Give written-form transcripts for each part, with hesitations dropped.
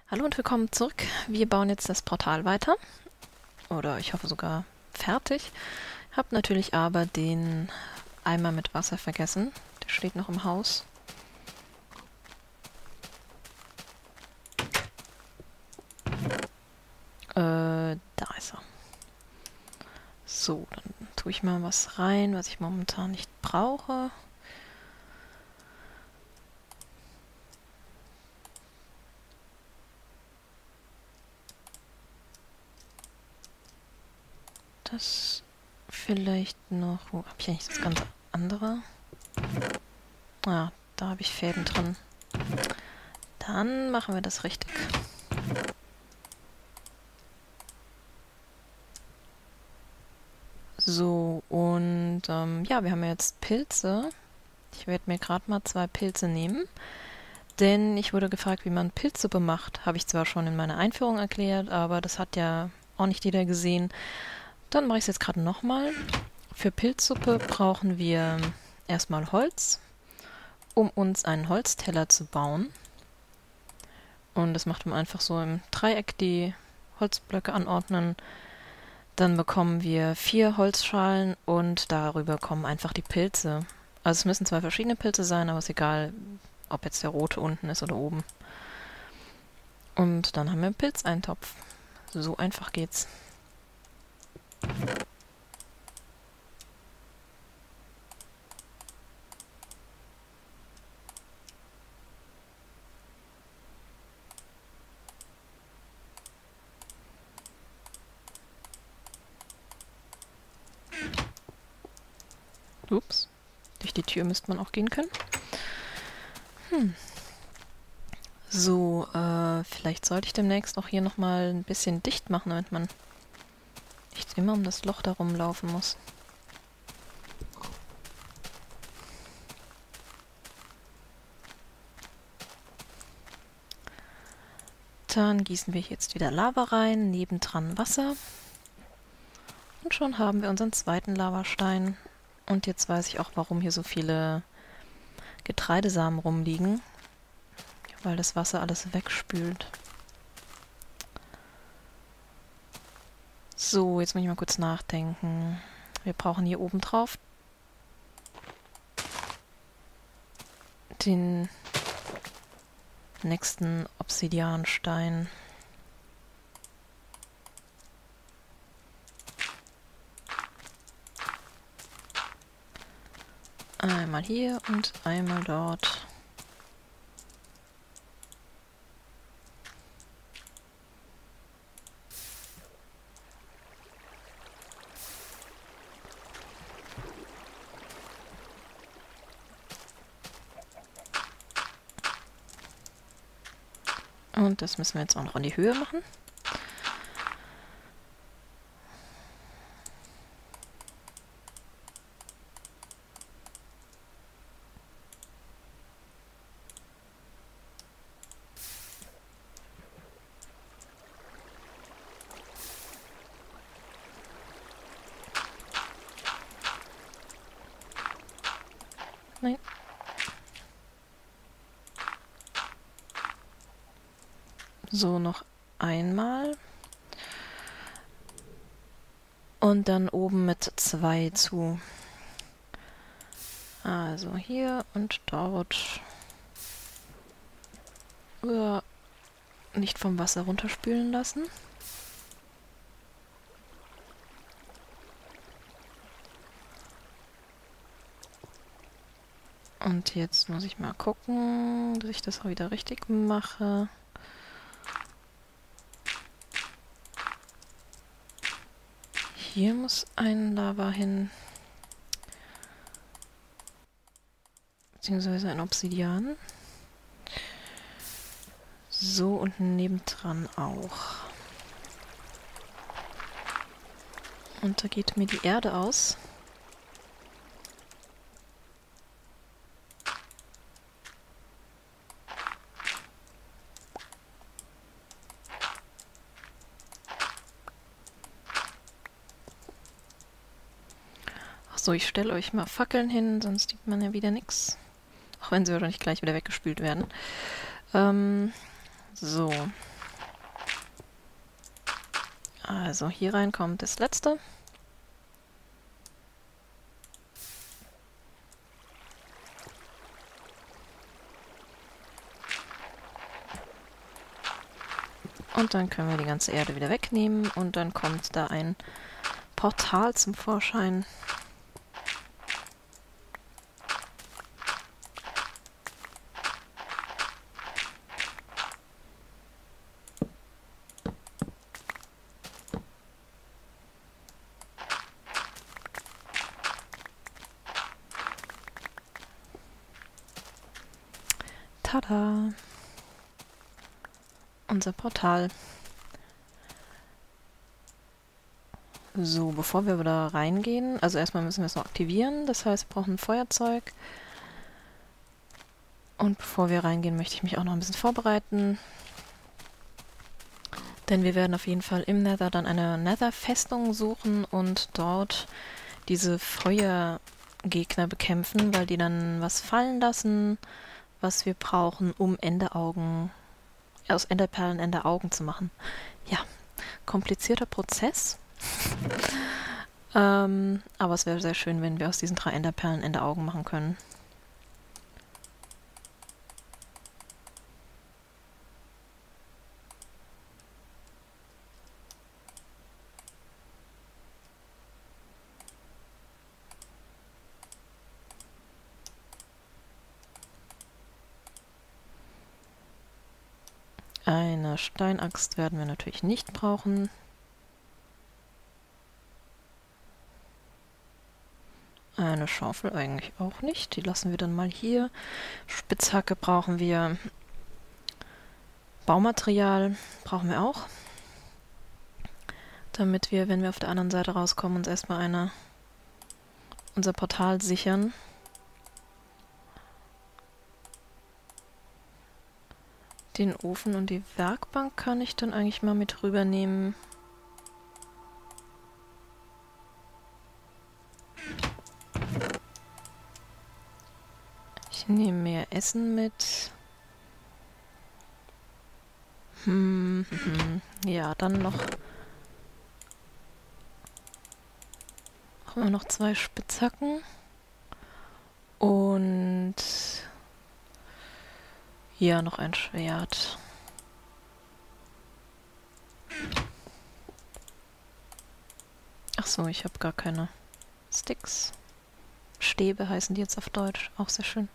Hallo und willkommen zurück. Wir bauen jetzt das Portal weiter. Oder ich hoffe sogar fertig. Hab natürlich aber den Eimer mit Wasser vergessen. Der steht noch im Haus. Da ist er. So, dann tue ich mal was rein, was ich momentan nicht brauche. Das vielleicht noch... Wo habe ich eigentlich das ganze andere? Ah, da habe ich Fäden drin. Dann machen wir das richtig. So, und ja, wir haben ja jetzt Pilze. Ich werde mir gerade mal 2 Pilze nehmen. Denn ich wurde gefragt, wie man Pilzsuppe macht. Habe ich zwar schon in meiner Einführung erklärt, aber das hat ja auch nicht jeder gesehen. Dann mache ich es jetzt gerade nochmal. Für Pilzsuppe brauchen wir erstmal Holz, um uns einen Holzteller zu bauen. Und das macht man einfach so im Dreieck die Holzblöcke anordnen. Dann bekommen wir 4 Holzschalen und darüber kommen einfach die Pilze. Also es müssen 2 verschiedene Pilze sein, aber ist egal, ob jetzt der rote unten ist oder oben. Und dann haben wir einen Pilzeintopf. So einfach geht's. Ups. Durch die Tür müsste man auch gehen können. So, vielleicht sollte ich demnächst auch hier nochmal ein bisschen dicht machen, damit man nicht immer um das Loch darum laufen muss. Dann gießen wir jetzt wieder Lava rein, nebendran Wasser. Und schon haben wir unseren zweiten Lavastein. Und jetzt weiß ich auch, warum hier so viele Getreidesamen rumliegen. Weil das Wasser alles wegspült. So, jetzt muss ich mal kurz nachdenken. Wir brauchen hier oben drauf den nächsten Obsidianstein. Einmal hier und einmal dort. Und das müssen wir jetzt auch noch in die Höhe machen. Nein. So, noch einmal. Und dann oben mit 2 zu. Also hier und dort. Nicht vom Wasser runterspülen lassen. Und jetzt muss ich mal gucken, dass ich das auch wieder richtig mache. Hier muss ein Lava hin. Beziehungsweise ein Obsidian. So, und nebendran auch. Und da geht mir die Erde aus. Achso, ich stelle euch mal Fackeln hin, sonst sieht man ja wieder nichts. Auch wenn sie wahrscheinlich gleich wieder weggespült werden. So. Also hier rein kommt das letzte. Und dann können wir die ganze Erde wieder wegnehmen und dann kommt da ein Portal zum Vorschein. Tada! Unser Portal. So, bevor wir wieder reingehen, also erstmal müssen wir es noch aktivieren, das heißt, wir brauchen ein Feuerzeug. Und bevor wir reingehen, möchte ich mich auch noch ein bisschen vorbereiten. Denn wir werden auf jeden Fall im Nether dann eine Nether-Festung suchen und dort diese Feuergegner bekämpfen, weil die dann was fallen lassen, was wir brauchen, um Enderaugen, aus Enderperlen Enderaugen zu machen. Ja, komplizierter Prozess. Aber es wäre sehr schön, wenn wir aus diesen 3 Enderperlen Enderaugen machen können. Eine Steinaxt werden wir natürlich nicht brauchen. Eine Schaufel eigentlich auch nicht. Die lassen wir dann mal hier. Spitzhacke brauchen wir. Baumaterial brauchen wir auch. Damit wir, wenn wir auf der anderen Seite rauskommen, uns erstmal unser Portal sichern. Den Ofen und die Werkbank kann ich dann eigentlich mal mit rübernehmen. Ich nehme mehr Essen mit. Ja, dann noch. Brauchen wir noch 2 Spitzhacken. Und ja, noch ein Schwert. Ach so, ich habe gar keine Sticks. Stäbe heißen die jetzt auf Deutsch. Auch sehr schön.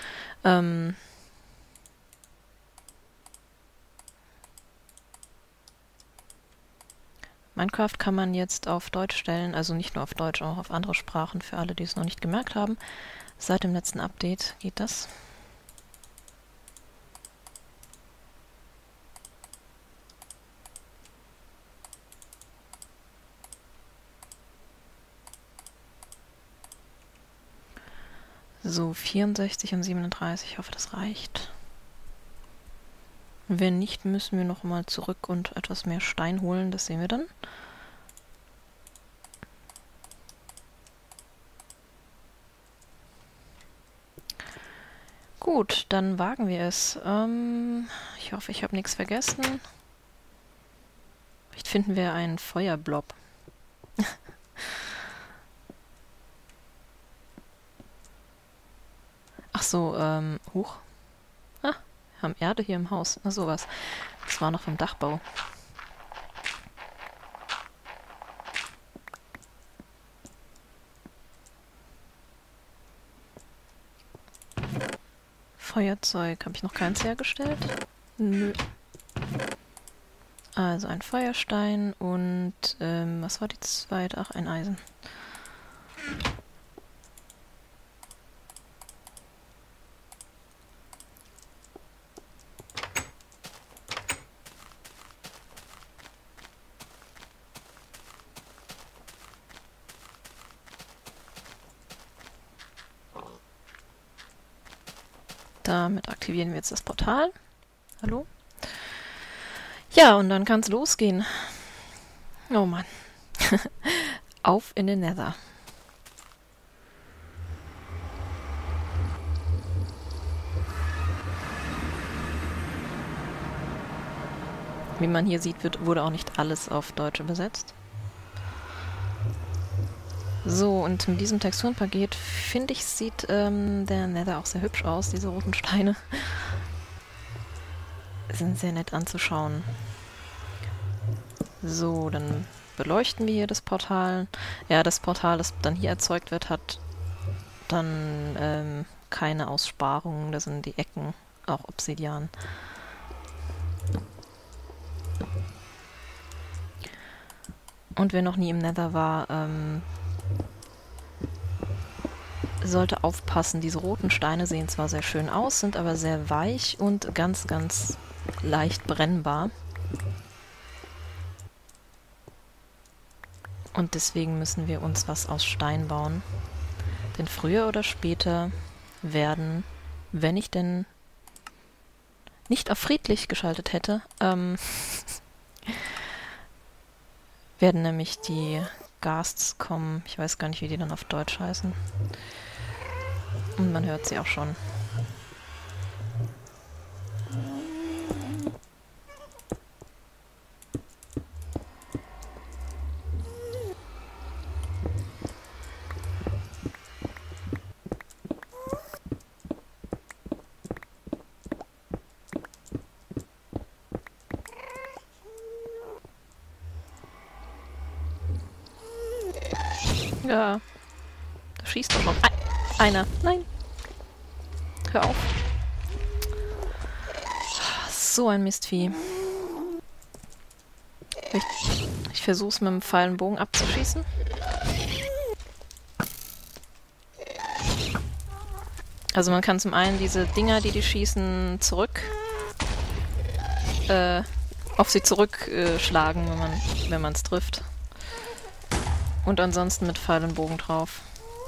Minecraft kann man jetzt auf Deutsch stellen, also nicht nur auf Deutsch, auch auf andere Sprachen, für alle, die es noch nicht gemerkt haben. Seit dem letzten Update geht das. So, 64 und 37, ich hoffe, das reicht. Wenn nicht, müssen wir nochmal zurück und etwas mehr Stein holen, das sehen wir dann. Gut, dann wagen wir es. Ich hoffe, ich habe nichts vergessen. Vielleicht finden wir einen Feuerblob. Ach so, huch. Ah, wir haben Erde hier im Haus. Na sowas. Das war noch vom Dachbau. Feuerzeug. Habe ich noch keins hergestellt? Nö. Also ein Feuerstein und, was war die zweite? Ach, ein Eisen. Damit aktivieren wir jetzt das Portal. Hallo? Ja, und dann kann es losgehen. Oh Mann. Auf in den Nether. Wie man hier sieht, wurde auch nicht alles auf Deutsch übersetzt. So, und mit diesem Texturenpaket, finde ich, sieht der Nether auch sehr hübsch aus, diese roten Steine. Sind sehr nett anzuschauen. So, dann beleuchten wir hier das Portal. Ja, das Portal, das dann hier erzeugt wird, hat dann keine Aussparungen. Da sind die Ecken auch Obsidian. Und wer noch nie im Nether war, sollte aufpassen. Diese roten Steine sehen zwar sehr schön aus, sind aber sehr weich und ganz, ganz leicht brennbar. Und deswegen müssen wir uns was aus Stein bauen. Denn früher oder später werden, wenn ich denn nicht auf friedlich geschaltet hätte, werden nämlich die Ghasts kommen. Ich weiß gar nicht, wie die dann auf Deutsch heißen. Und man hört sie auch schon. Ja, da schießt doch schon einer. Nein. Hör auf. So ein Mistvieh. Ich versuch's mit dem Pfeil und Bogen abzuschießen. Also man kann zum einen diese Dinger, die schießen, auf sie zurückschlagen, wenn man es trifft. Und ansonsten mit Pfeil und Bogen drauf.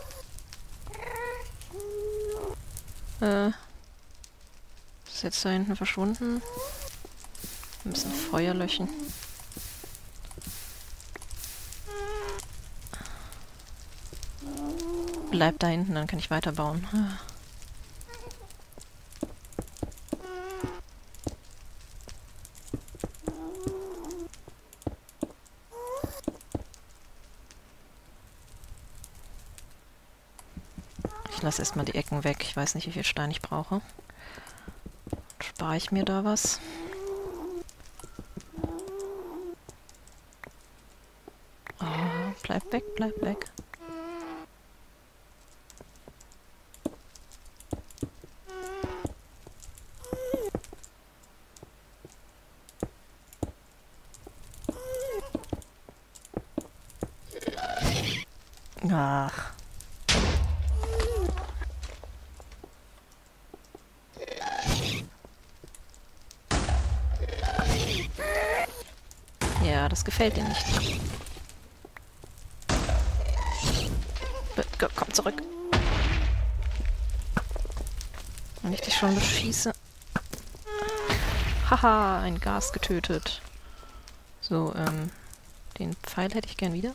Ist jetzt da hinten verschwunden? Wir müssen Feuer löschen. Bleib da hinten, dann kann ich weiterbauen. Ich lasse erstmal die Ecken weg. Ich weiß nicht, wie viel Stein ich brauche. Spare ich mir da was? Oh, bleib weg, bleib weg. Ach. Ja, das gefällt dir nicht. Komm zurück. Wenn ich dich schon beschieße. Haha, ein Gas getötet. So, den Pfeil hätte ich gern wieder.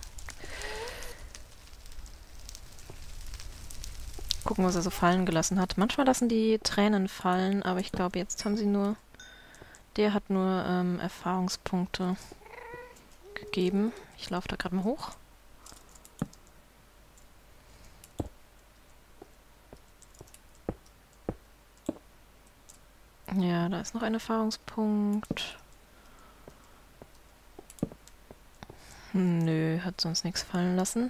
Gucken, was er so fallen gelassen hat. Manchmal lassen die Tränen fallen, aber ich glaube, jetzt haben sie nur... Der hat nur Erfahrungspunkte gegeben. Ich laufe da gerade mal hoch. Ja, da ist noch ein Erfahrungspunkt. Nö, hat sonst nichts fallen lassen.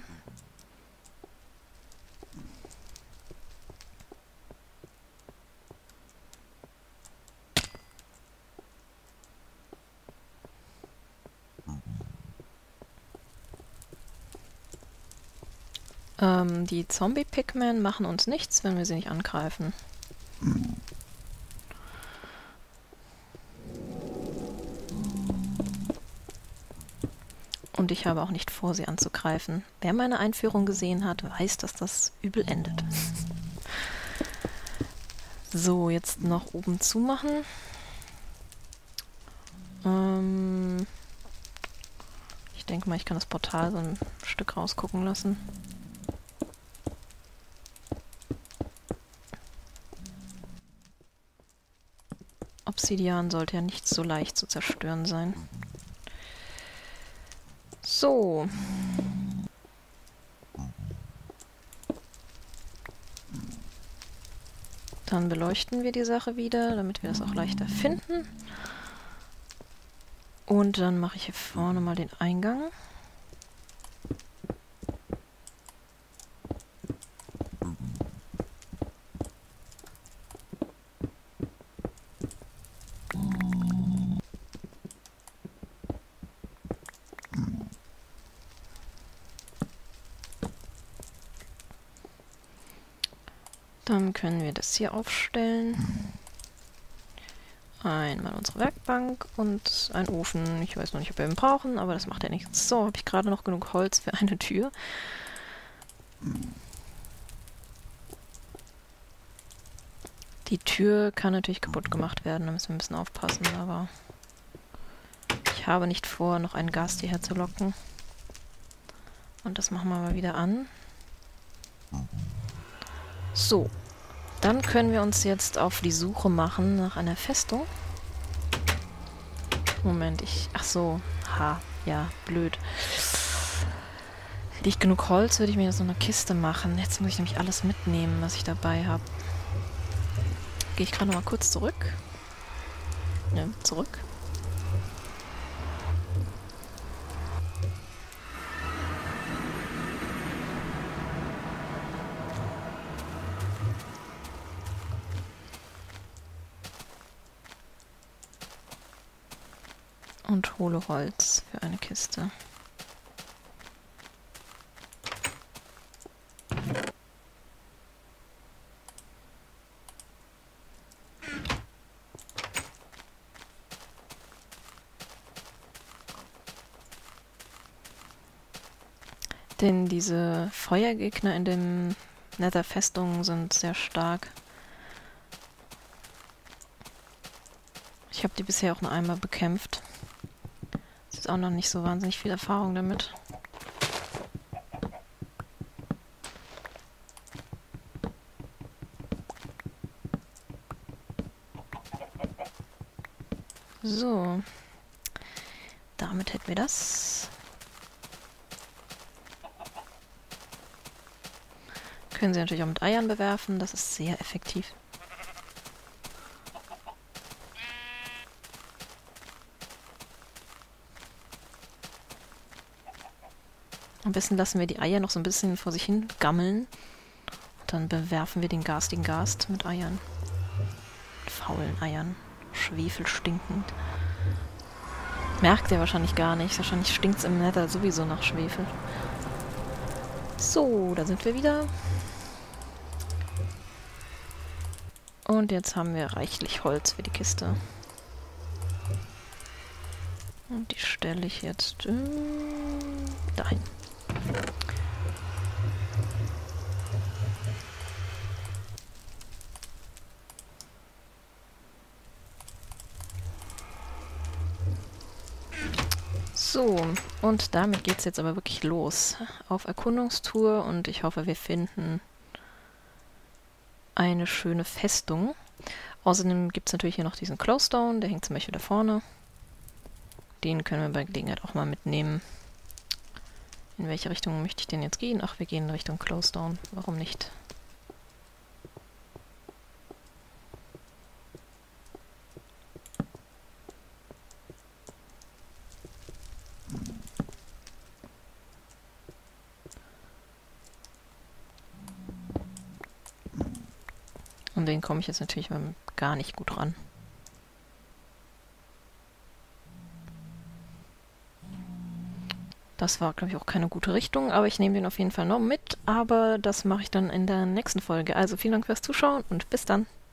Die Zombie-Pigmen machen uns nichts, wenn wir sie nicht angreifen. Und ich habe auch nicht vor, sie anzugreifen. Wer meine Einführung gesehen hat, weiß, dass das übel endet. So, jetzt noch oben zumachen. Ich denke mal, ich kann das Portal so ein Stück rausgucken lassen. Obsidian sollte ja nicht so leicht zu zerstören sein. So. Dann beleuchten wir die Sache wieder, damit wir das auch leichter finden. Und dann mache ich hier vorne mal den Eingang. Dann können wir das hier aufstellen. Einmal unsere Werkbank und ein Ofen. Ich weiß noch nicht, ob wir ihn brauchen, aber das macht ja nichts. So, habe ich gerade noch genug Holz für eine Tür. Die Tür kann natürlich kaputt gemacht werden, da müssen wir ein bisschen aufpassen, aber ich habe nicht vor, noch einen Gast hierher zu locken. Und das machen wir mal wieder an. So, dann können wir uns jetzt auf die Suche machen nach einer Festung. Moment, ach so, ja, blöd. Hätte ich genug Holz, würde ich mir jetzt so eine Kiste machen. Jetzt muss ich nämlich alles mitnehmen, was ich dabei habe. Gehe ich gerade noch mal kurz zurück. Ne, zurück. Und hole Holz für eine Kiste. Denn diese Feuergegner in den Nether-Festungen sind sehr stark. Ich habe die bisher auch nur einmal bekämpft. Es ist auch noch nicht so wahnsinnig viel Erfahrung damit. So. Damit hätten wir das. Können sie natürlich auch mit Eiern bewerfen, das ist sehr effektiv. Am besten lassen wir die Eier noch so ein bisschen vor sich hin gammeln. Und dann bewerfen wir den garstigen Gast mit Eiern. Mit faulen Eiern. Schwefelstinkend. Merkt ihr wahrscheinlich gar nicht. Wahrscheinlich stinkt es im Nether sowieso nach Schwefel. So, da sind wir wieder. Und jetzt haben wir reichlich Holz für die Kiste. Und die stelle ich jetzt dahin. So, und damit geht es jetzt aber wirklich los. Auf Erkundungstour und ich hoffe, wir finden eine schöne Festung. Außerdem gibt es natürlich hier noch diesen Glowstone, der hängt zum Beispiel da vorne. Den können wir bei Gelegenheit auch mal mitnehmen. In welche Richtung möchte ich denn jetzt gehen? Ach, wir gehen in Richtung Glowstone. Warum nicht? Und den komme ich jetzt natürlich gar nicht gut ran. Das war, glaube ich, auch keine gute Richtung, aber ich nehme den auf jeden Fall noch mit. Aber das mache ich dann in der nächsten Folge. Also vielen Dank fürs Zuschauen und bis dann.